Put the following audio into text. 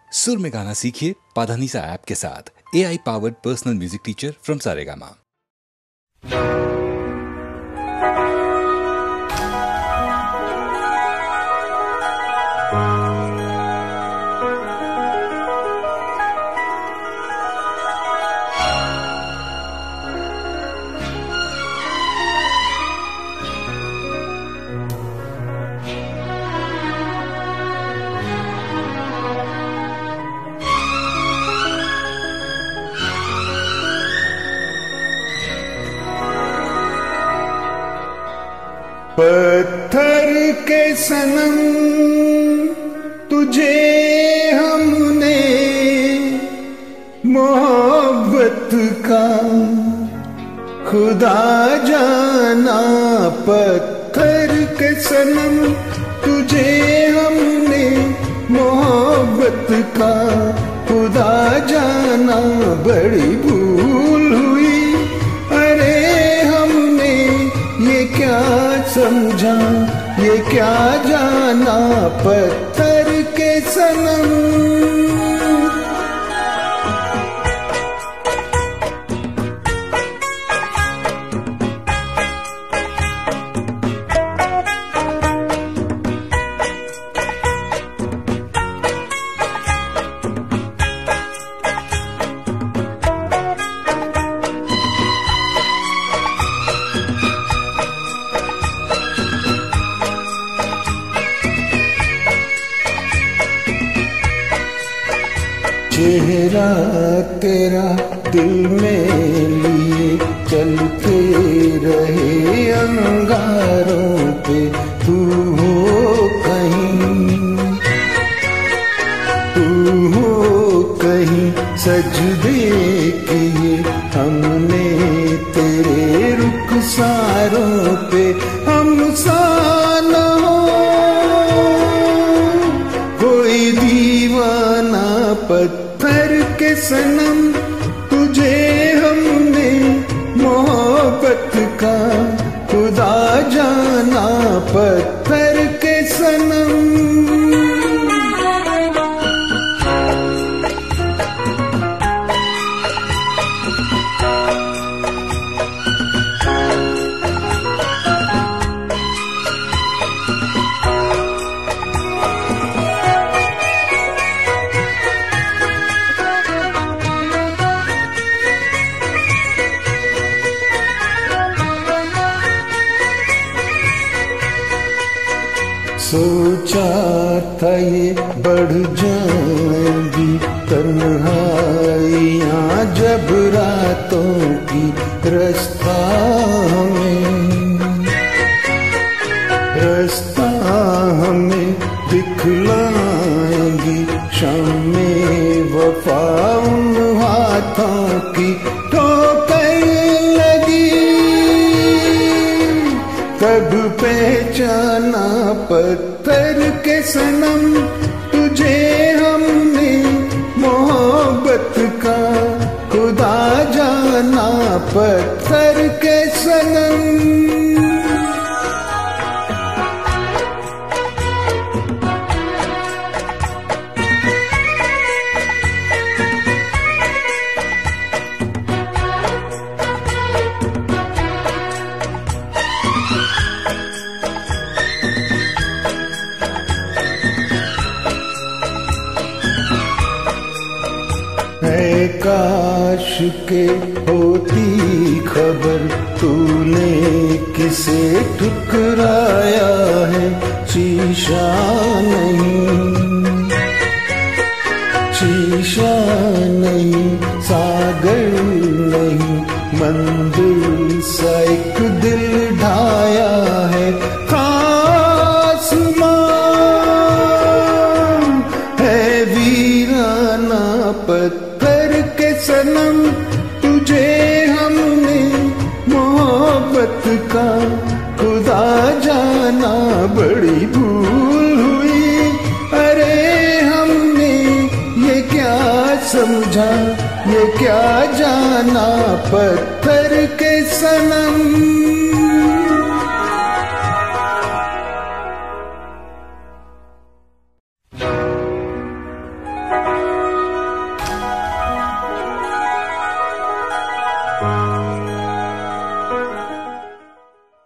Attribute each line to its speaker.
Speaker 1: सुर में गाना सीखिए पाधानीसा ऐप के साथ। AI powered personal music teacher from Saregama.
Speaker 2: पत्थर के सनम तुझे हमने मोहब्बत का खुदा जाना। पत्थर के सनम तुझे हमने मोहब्बत का खुदा जाना। बड़ी भूल हुई अरे हमने ये क्या समझा ये क्या जाना। पत्थर के सनम चेहरा तेरा दिल में लिए चलते रहे अंगारों पे। तू हो कहीं सजदे किए हमने तेरे रुखसारों पे। हम सा न हो कोई दीवाना। पत्थर के सनम तुझे हमने मोहब्बत का खुदा जाना। पत्थर के सनम सोचा था ये बढ़ जाएंगी तन्हाइयाँ जब रातों की रास्ता हमें दिखलाएंगी। शाम में वफा उन हाथों की ठोकर लगी तब पहचाना। पत्थर के सनम तुझे हमने मोहब्बत का खुदा जाना। पत्थर के सनम है काश के होती खबर तूने किसे ठुकराया है। शीशा नहीं सागर नहीं मंदिर सा एक दिल ढाया है। है वीराना। पत्थर के सनम तुझे हमने मोहब्बत का खुदा जाना। बड़ी भूल हुई अरे हमने ये क्या समझा ये क्या जाना। पत्थर के सनम